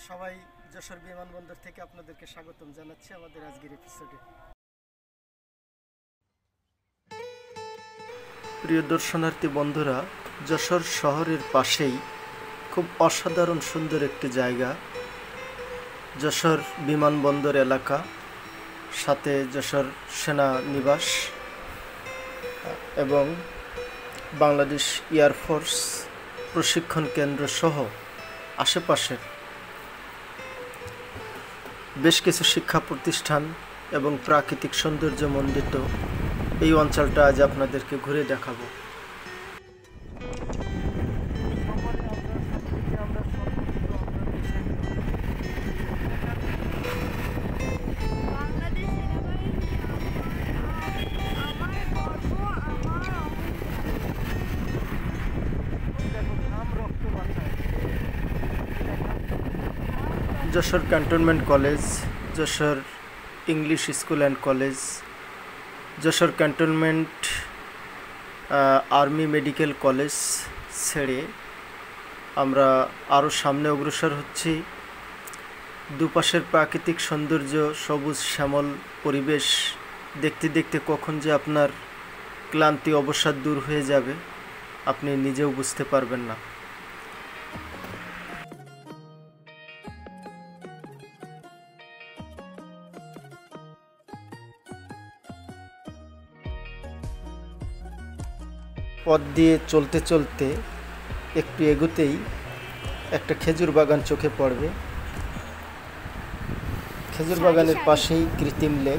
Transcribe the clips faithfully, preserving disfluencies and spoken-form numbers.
সবাই যশোর বিমানবন্দর থেকে আপনাদেরকে স্বাগতম জানাচ্ছি আমাদের আজকের এপিসোডে। প্রিয় দর্শনার্থী বন্ধুরা, যশোর শহরের পাশেই খুব অসাধারণ সুন্দর একটি জায়গা, যশোর বিমানবন্দর এলাকা, সাথে যশোর সেনানিবাস এবং বাংলাদেশ এয়ারফোর্স প্রশিক্ষণ কেন্দ্র সহ আশেপাশের বেশ কিছু শিক্ষা প্রতিষ্ঠান এবং প্রাকৃতিক সৌন্দর্য মণ্ডিত এই অঞ্চলটা আজ আপনাদেরকে ঘুরে দেখাবো। Jessore cantonment college, Jessore English school and college, Jessore cantonment army medical college ছেড়ে আমরা আরও সামনে অগ্রসর হচ্ছি। দুপাশের প্রাকৃতিক সৌন্দর্য, সবুজ শ্যামল পরিবেশ দেখতে দেখতে কখন যে আপনার ক্লান্তি অবসাদ দূর হয়ে যাবে আপনি নিজেও বুঝতে পারবেন না। পথ দিয়ে চলতে চলতে একটু এগোতেই একটা খেজুর বাগান চোখে পড়বে। খেজুর বাগানের পাশেই কৃত্রিম লেক,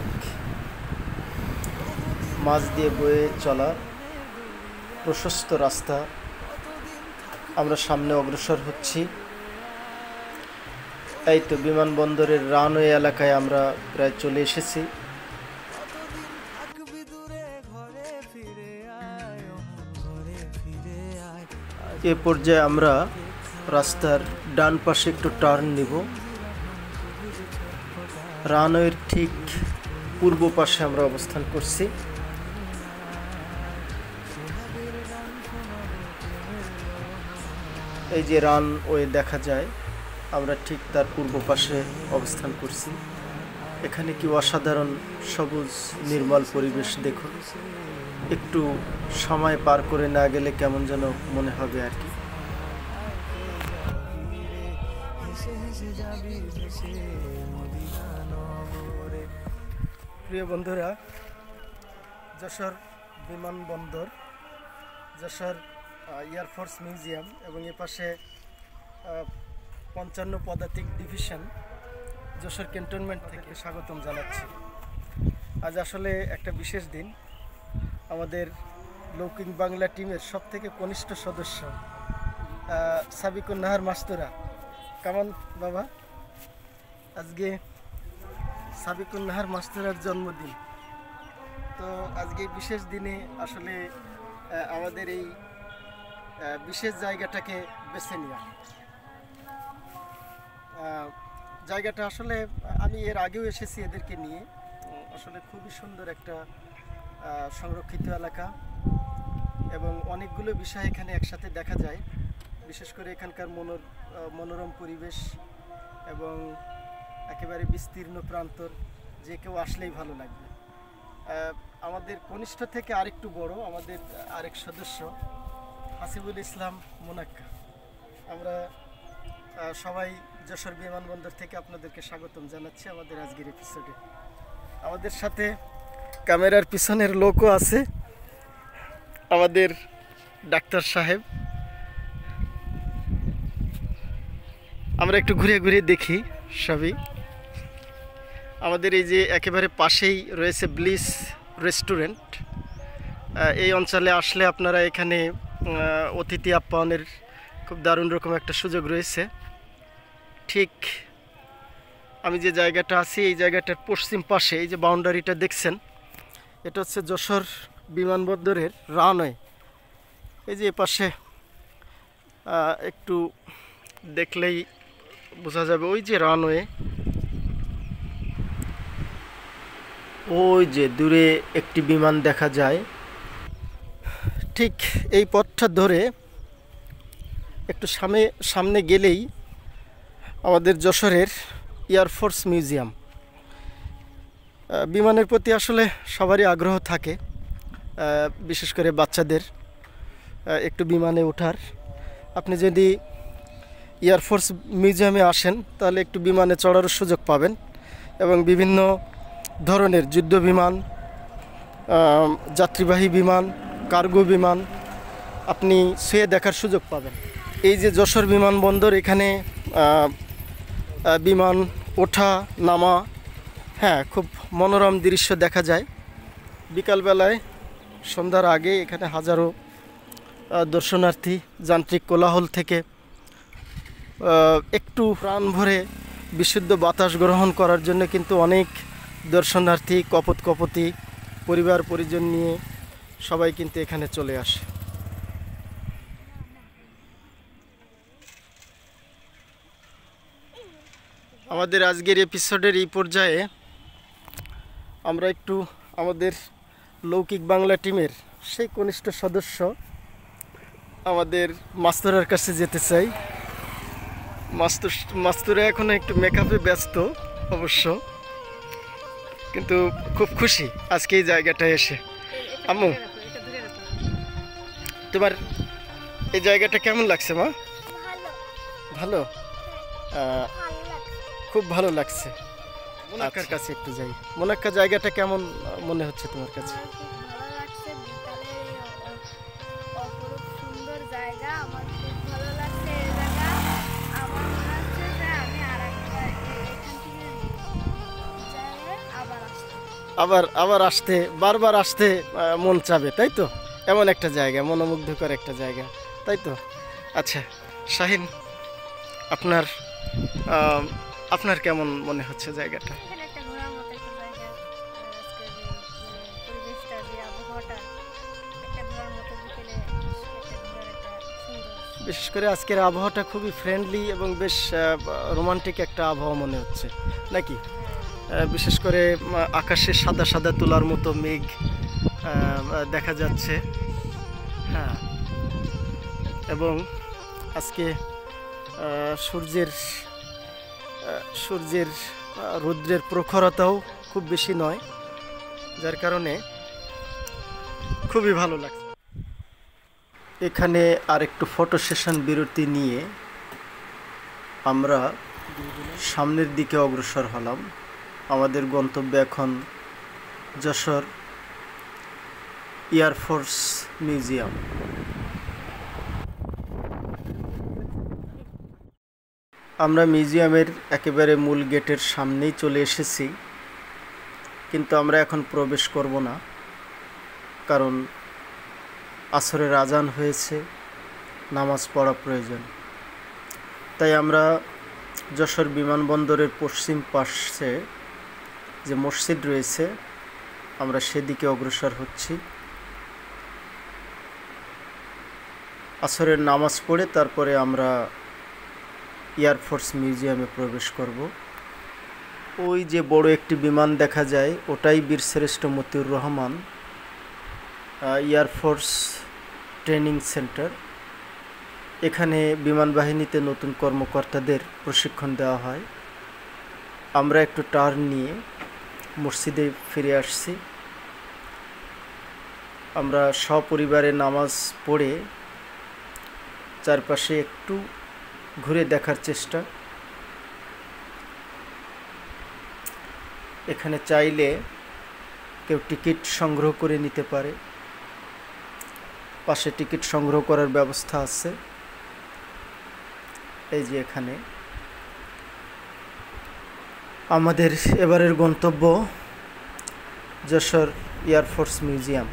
মাছ দিয়ে বয়ে চলা প্রশস্ত রাস্তা। আমরা সামনে অগ্রসর হচ্ছি। এই তো বিমানবন্দরের রানওয়ে এলাকায় আমরা প্রায় চলে এসেছি। এ পর্যায়ে আমরা রাস্তার ডান পাশে একটু টার্ন নিব। রানওয়ের ঠিক পূর্ব পাশে আমরা অবস্থান করছি। এই যে রানওয়ে দেখা যায়, আমরা ঠিক তার পূর্ব পাশে অবস্থান করছি। এখানে কি অসাধারণ সবুজ নির্মল পরিবেশ দেখুন। একটু সময় পার করে না গেলে কেমন যেন মনে হবে আর কি। প্রিয় বন্ধুরা, যশোর বিমানবন্দর, যশোর এয়ারফোর্স মিউজিয়াম এবং এ পাশে পঞ্চান্ন পদাতিক ডিভিশন যশোর ক্যান্টনমেন্ট থেকে স্বাগতম জানাচ্ছি। আজ আসলে একটা বিশেষ দিন। আমাদের লৌকিক বাংলা টিমের সব থেকে কনিষ্ঠ সদস্য সাবিকুন নাহার মাস্তুরা, কেমন বাবা? আজকে সাবিকুন নাহার মাস্তুরার জন্মদিন। তো আজকে বিশেষ দিনে আসলে আমাদের এই বিশেষ জায়গাটাকে বেছে নেওয়া। জায়গাটা আসলে আমি এর আগেও এসেছি এদেরকে নিয়ে। আসলে খুবই সুন্দর একটা সংরক্ষিত এলাকা এবং অনেকগুলো বিষয় এখানে একসাথে দেখা যায়। বিশেষ করে এখানকার মনোর মনোরম পরিবেশ এবং একেবারে বিস্তীর্ণ প্রান্তর, যে কেউ আসলেই ভালো লাগবে। আমাদের কনিষ্ঠ থেকে আরেকটু বড় আমাদের আরেক সদস্য হাসিবুল ইসলাম মোনাক্কা। আমরা সবাই যশোর বিমানবন্দর থেকে আপনাদেরকে স্বাগতম জানাচ্ছি আমাদের আজকের এপিসোডে। আমাদের সাথে ক্যামেরার পিছনের লোকও আছে, আমাদের ডাক্তার সাহেব। আমরা একটু ঘুরে ঘুরে দেখি সবই। আমাদের এই যে একেবারে পাশেই রয়েছে ব্লিস রেস্টুরেন্ট। এই অঞ্চলে আসলে আপনারা এখানে অতিথি আপ্যায়নের খুব দারুণ রকম একটা সুযোগ রয়েছে। ঠিক আমি যে জায়গাটা আছি এই জায়গাটার পশ্চিম পাশে এই যে বাউন্ডারিটা দেখছেন, এটা হচ্ছে যশোর বিমানবন্দরের রানওয়ে। এই যে পাশে একটু দেখলেই বোঝা যাবে ওই যে রানওয়ে, ওই যে দূরে একটি বিমান দেখা যায়। ঠিক এই পথটা ধরে একটু সামনে সামনে গেলেই আমাদের যশোরের এয়ারফোর্স মিউজিয়াম। বিমানের প্রতি আসলে সবারই আগ্রহ থাকে, বিশেষ করে বাচ্চাদের একটু বিমানে ওঠার। আপনি যদি এয়ারফোর্স মিউজিয়ামে আসেন তাহলে একটু বিমানে চড়ারও সুযোগ পাবেন এবং বিভিন্ন ধরনের যুদ্ধ বিমান, যাত্রীবাহী বিমান, কার্গো বিমান আপনি ছুঁয়ে দেখার সুযোগ পাবেন। এই যে যশোর বিমানবন্দর, এখানে বিমান ওঠা নামা, হ্যাঁ, খুব মনোরম দৃশ্য দেখা যায়। বিকালবেলায় সন্ধ্যার আগে এখানে হাজারো দর্শনার্থী যান্ত্রিক কোলাহল থেকে একটু প্রাণ ভরে বিশুদ্ধ বাতাস গ্রহণ করার জন্য কিন্তু অনেক দর্শনার্থী কপত কপতি পরিবার পরিজন নিয়ে সবাই কিন্তু এখানে চলে আসে। আমাদের আজকের এপিসোডের এই পর্যায়ে আমরা একটু আমাদের লৌকিক বাংলা টিমের সেই কনিষ্ঠ সদস্য আমাদের মাস্তুরার কাছে যেতে চাই। মাস্তুর মাস্তুরা এখন একটু মেকআপে ব্যস্ত অবশ্য, কিন্তু খুব খুশি আজকে এই জায়গাটায় এসে। আম্মু, তোমার এই জায়গাটা কেমন লাগছে মা? ভালো, খুব ভালো লাগছে। মোনাক্কার কাছে একটু যাই। মোনাক্কা, জায়গাটা কেমন মনে হচ্ছে তোমার কাছে? আবার আবার আসতে বারবার আসতে মন চাবে, তাই তো? এমন একটা জায়গা, মনোমুগ্ধকর একটা জায়গা, তাই তো? আচ্ছা শাহিন, আপনার আপনার কেমন মনে হচ্ছে জায়গাটা? বিশেষ করে আজকের আবহাওয়াটা খুবই ফ্রেন্ডলি এবং বেশ রোমান্টিক একটা আবহাওয়া মনে হচ্ছে নাকি? বিশেষ করে আকাশে সাদা সাদা তুলার মতো মেঘ দেখা যাচ্ছে, হ্যাঁ, এবং আজকে সূর্যের সূর্যের রৌদ্রের প্রখরতাও খুব বেশি নয়, যার কারণে খুবই ভালো লাগছে। এখানে আর একটু ফটো সেশন বিরতি নিয়ে আমরা সামনের দিকে অগ্রসর হলাম। আমাদের গন্তব্য এখন যশোর এয়ারফোর্স মিউজিয়াম। আমরা মিউজিয়ামের একেবারে মূল গেটের সামনেই চলে এসেছি, কিন্তু আমরা এখন প্রবেশ করব না, কারণ আসরের আজান হয়েছে, নামাজ পড়া প্রয়োজন। তাই আমরা যশোর বিমানবন্দরের পশ্চিম পাশে যে মসজিদ রয়েছে আমরা সেদিকে অগ্রসর হচ্ছি। আসরের নামাজ পড়ে তারপরে আমরা এয়ারফোর্স মিউজিয়ামে প্রবেশ করব। ওই যে বড় একটি বিমান দেখা যায়, ওটাই বীরশ্রেষ্ঠ Motiur Rahman air force training centre. এখানে বিমান বাহিনীতে নতুন কর্মকর্তাদের প্রশিক্ষণ দেওয়া হয়। আমরা একটু টার্ন নিয়ে মসজিদে ফিরে আসছি। আমরা সপরিবারে নামাজ পড়ে চারপাশে একটু ঘুরে দেখার চেষ্টা। এখানে চাইলে কেউ টিকিট সংগ্রহ করে নিতে পারে, পাশে টিকিট সংগ্রহ করার ব্যবস্থা আছে। এই যে এখানে আমাদের এবারের গন্তব্য যশোর এয়ারফোর্স মিউজিয়াম।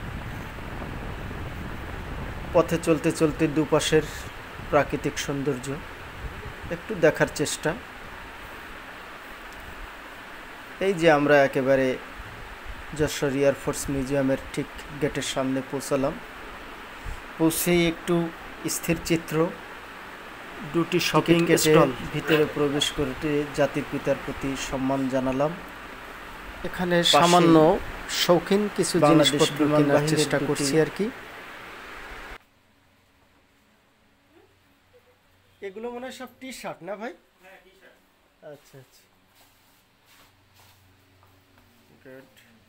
পথে চলতে চলতে দুপাশের প্রাকৃতিক সৌন্দর্য একটু দেখার চেষ্টা। এই যে আমরা একেবারে যশোর এয়ারফোর্স মিউজিয়ামের ঠিক গেটের সামনে পৌঁছালাম। পৌঁছেই একটু স্থির চিত্র, দুটি শপিং স্টল ভিতরে প্রবেশ করতে জাতির পিতার প্রতি সম্মান জানালাম। এখানে সামান্য শৌখিন কিছু জিনিসপত্র কেনার চেষ্টা করছি আর কি। এগুলো মনে হয় সব টি শার্ট না ভাই? আচ্ছা আচ্ছা, গুড।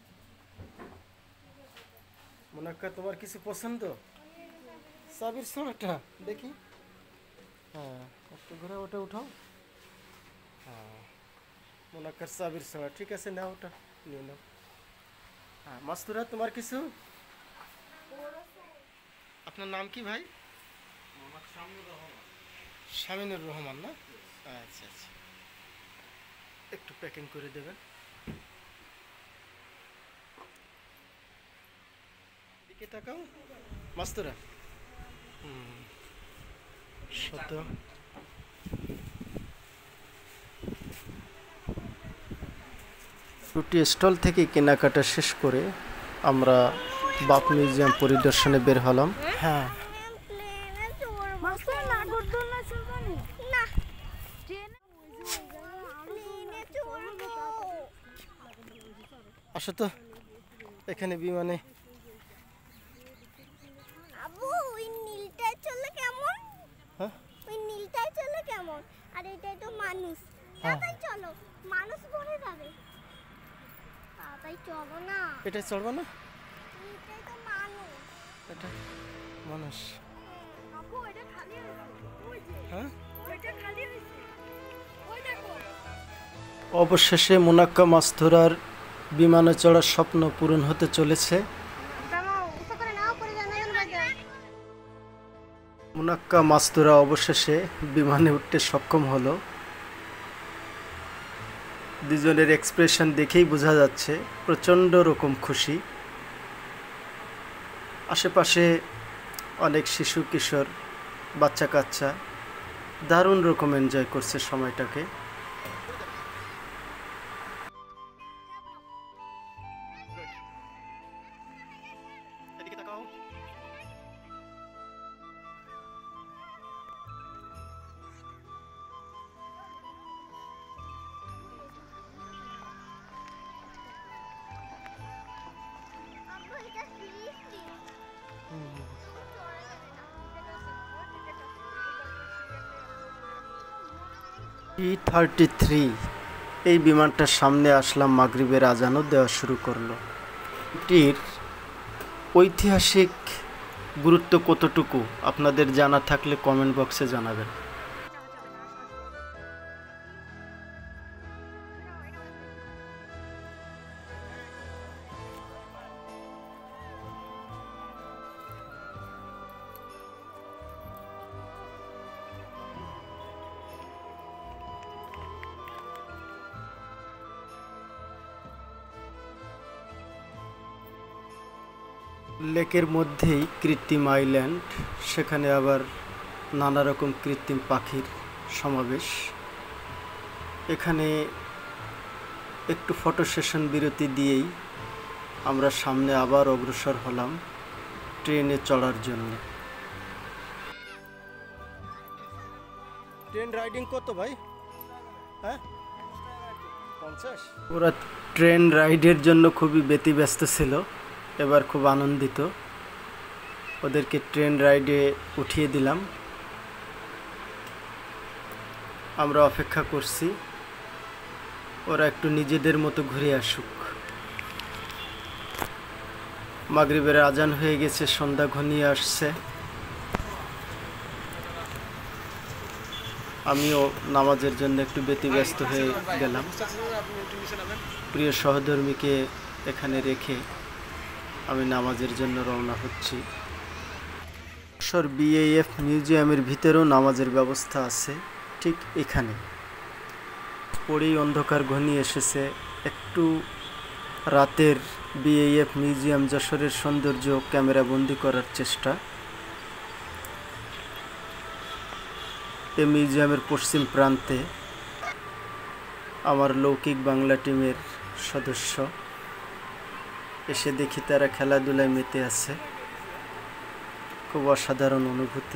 মোনাক্কা, তোমার কিছু পছন্দ? চাবির ছোঁয়াটা দেখি। হ্যাঁ, একটু ঘুরে ওটা উঠাও। হ্যাঁ, মোনাক্কার চাবির ছোঁয়া, ঠিক আছে, নাও ওটা নিয়ে নাও। হ্যাঁ, মাস্তুরা, তোমার কিছু? আপনার নাম কি ভাই? শামিনুর রহমান না? আচ্ছা আচ্ছা, একটু প্যাকিং করে দেবেন। দিকে তাকাও মাস্তুরা। হুম, শত দুটি স্টল থেকে কেনাকাটা শেষ করে আমরা বাপ মিউজিয়াম পরিদর্শনে বের হলাম। হ্যাঁ, আসো তো এখানে বিমানে। আবু, ওই নীলটায় চলে কেমন? হ্যাঁ, ওই নীলটায় চলে কেমন? আর এটাই তো মানুষ। হ্যাঁ। তাই চলো, মানুষ পড়ে যাবে। তাই চলো না। এটা চড়বো না? এটাই তো মানুষ। এটা মানুষ। আবু, এটা খালি হয়েছে। ওই যে, হ্যাঁ, ওইটা খালি হয়েছে। ওই দেখো। অবশেষে মোনাক্কা মাস্তুরার বিমানে চড়ার স্বপ্ন পূরণ হতে চলেছে। মোনাক্কা মাস্তুরা অবশেষে বিমানে উঠতে সক্ষম হলো। দুজনের এক্সপ্রেশন দেখেই বোঝা যাচ্ছে প্রচণ্ড রকম খুশি। আশেপাশে অনেক শিশু কিশোর, বাচ্চা কাচ্চা দারুণ রকম এনজয় করছে সময়টাকে। আবু, এটা সৃষ্টি। টি থার্টি থ্রি এই বিমানটার সামনে আসলাম, মাগরিবের আজানও দেওয়া শুরু করলো। এটির ঐতিহাসিক গুরুত্ব কতটুকু আপনাদের জানা থাকলে কমেন্ট বক্সে জানাবেন। লেকের মধ্যেই কৃত্রিম আইল্যান্ড, সেখানে আবার নানা রকম কৃত্রিম পাখির সমাবেশ। এখানে একটু ফটো সেশন বিরতি দিয়েই আমরা সামনে আবার অগ্রসর হলাম ট্রেনে চড়ার জন্য। ট্রেন রাইডিং কত ভাই? হ্যাঁ, পঞ্চাশ। ওরা ট্রেন রাইডের জন্য খুবই ব্যতিব্যস্ত ছিল, এবার খুব আনন্দিত। ওদেরকে ট্রেন রাইডে উঠিয়ে দিলাম। আমরা অপেক্ষা করছি ওরা একটু নিজেদের মতো ঘুরে আসুক। মাগরিবের আজান হয়ে গেছে, সন্ধ্যা ঘনিয়ে আসছে। আমিও নামাজের জন্য একটু ব্যতিব্যস্ত হয়ে গেলাম। প্রিয় সহধর্মীকে এখানে রেখে আমি নামাজের জন্য রওনা হচ্ছি। বিএএফ মিউজিয়ামের ভিতরেও নামাজের ব্যবস্থা আছে, ঠিক এখানে। পরেই অন্ধকার ঘনিয়ে এসেছে। একটু রাতের বিএএফ মিউজিয়াম যশোরের সৌন্দর্য ক্যামেরা বন্দি করার চেষ্টা। এই মিউজিয়ামের পশ্চিম প্রান্তে আমার লৌকিক বাংলা টিমের সদস্য এসে দেখি তারা খেলাধুলায় মেতে আছে। খুব অসাধারণ অনুভূতি।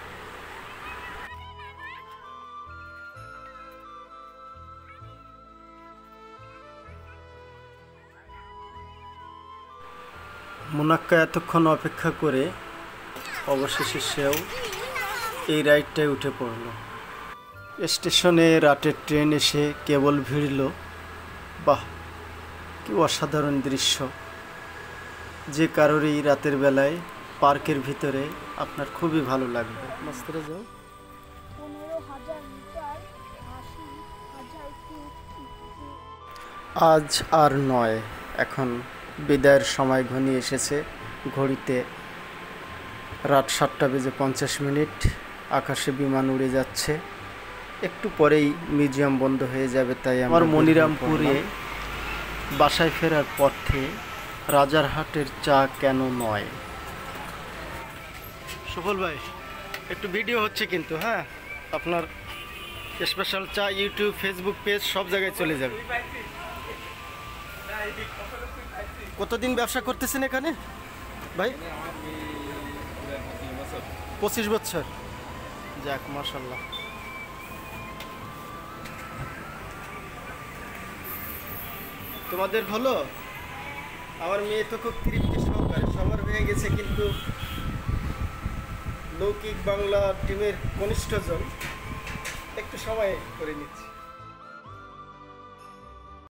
মোনাক্কা এতক্ষণ অপেক্ষা করে অবশেষে সেও এই রাইডটায় উঠে পড়ল। স্টেশনে রাতের ট্রেন এসে কেবল ভিড়ল। বাহ, কি অসাধারণ দৃশ্য! যে কারোরই রাতের বেলায় পার্কের ভিতরে আপনার খুবই ভালো লাগবে। মাস্টারে যাও। পনেরো হাজার মিটার, আশি হাজার ফুট। আজ আর নয়, এখন বিদায়ের সময় ঘনিয়ে এসেছে। ঘড়িতে রাত সাতটা বেজে পঞ্চাশ মিনিট। আকাশে বিমান উড়ে যাচ্ছে। একটু পরেই মিউজিয়াম বন্ধ হয়ে যাবে, তাই আমার মনিরামপুরে বাসায় ফেরার পথে রাজারহাটের চা কেন নয়। সুফল ভাই, একটু ভিডিও হচ্ছে কিন্তু, হ্যাঁ, আপনার স্পেশাল চা ইউটিউব, ফেসবুক পেজ সব জায়গায় চলে যাবে। কতদিন ব্যবসা করতেছেন এখানে ভাই? পঁচিশ বছর। যাক, মাশাল্লাহ। তোমাদের হলো? আমার মেয়ে তো খুব তৃপ্তি সহকারে, সবার হয়ে গেছে, কিন্তু লৌকিক বাংলা টিমের কনিষ্ঠজন একটু সময় করে নিচ্ছে।